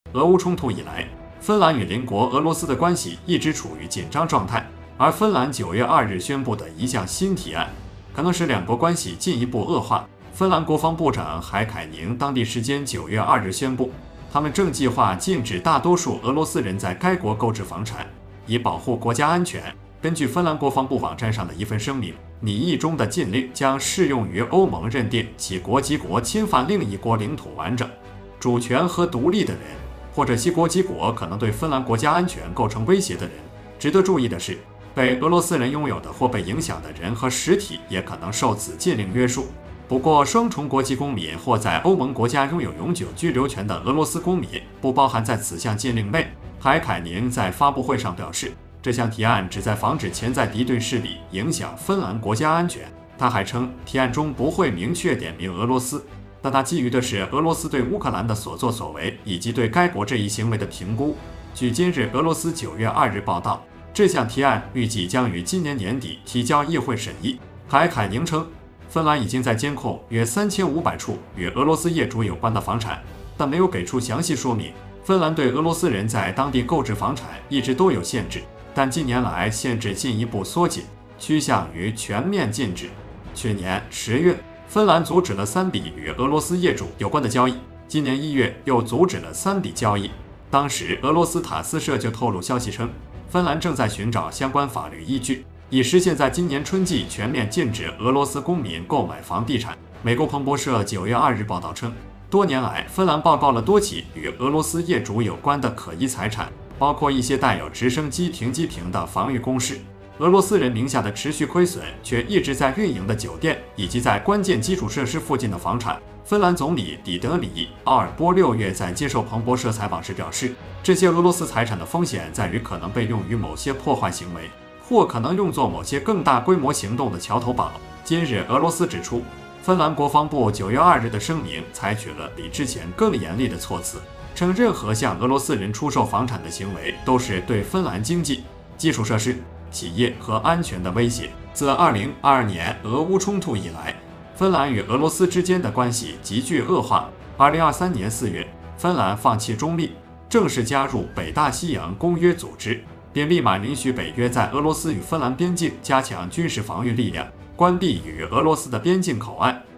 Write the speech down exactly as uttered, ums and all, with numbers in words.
俄乌冲突以来，芬兰与邻国俄罗斯的关系一直处于紧张状态，而芬兰九月二日宣布的一项新提案，可能使两国关系进一步恶化。芬兰国防部长海凯宁当地时间九月二日宣布，他们正计划禁止大多数俄罗斯人在该国购置房产，以保护国家安全。根据芬兰国防部网站上的一份声明，拟议中的禁令将适用于欧盟认定其国籍国侵犯另一国领土完整、主权和独立的人，或者其国籍国可能对芬兰国家安全构成威胁的人。值得注意的是，被俄罗斯人拥有的或被影响的人和实体也可能受此禁令约束。不过，双重国籍公民或在欧盟国家拥有永久居留权的俄罗斯公民不包含在此项禁令内。海凯宁在发布会上表示，这项提案旨在防止潜在敌对势力影响芬兰国家安全。他还称，提案中不会明确点名俄罗斯，但他基于的是俄罗斯对乌克兰的所作所为以及对该国这一行为的评估。据今日俄罗斯九月二日报道，这项提案预计将于今年年底提交议会审议。海凯宁称，芬兰已经在监控约三千五百处与俄罗斯业主有关的房产，但没有给出详细说明。芬兰对俄罗斯人在当地购置房产一直都有限制，但近年来限制进一步缩紧，趋向于全面禁止。去年十月，芬兰阻止了三笔与俄罗斯业主有关的交易，今年一月又阻止了三笔交易。当时，俄罗斯塔斯社就透露消息称，芬兰正在寻找相关法律依据，以实现在今年春季全面禁止俄罗斯公民购买房地产。美国彭博社九月二日报道称，多年来，芬兰报告了多起与俄罗斯业主有关的可疑财产，包括一些带有直升机停机坪的防御工事。俄罗斯人名下的持续亏损却一直在运营的酒店以及在关键基础设施附近的房产。芬兰总理底德里·奥尔波六月在接受彭博社采访时表示，这些俄罗斯财产的风险在于可能被用于某些破坏行为，或可能用作某些更大规模行动的桥头堡。今日，俄罗斯指出，芬兰国防部九月二日的声明采取了比之前更严厉的措辞，称任何向俄罗斯人出售房产的行为都是对芬兰经济、基础设施、企业和安全的威胁。自二零二二年俄乌冲突以来，芬兰与俄罗斯之间的关系急剧恶化。二零二三年四月，芬兰放弃中立，正式加入北大西洋公约组织，并立马允许北约在俄罗斯与芬兰边境加强军事防御力量，关闭与俄罗斯的边境口岸。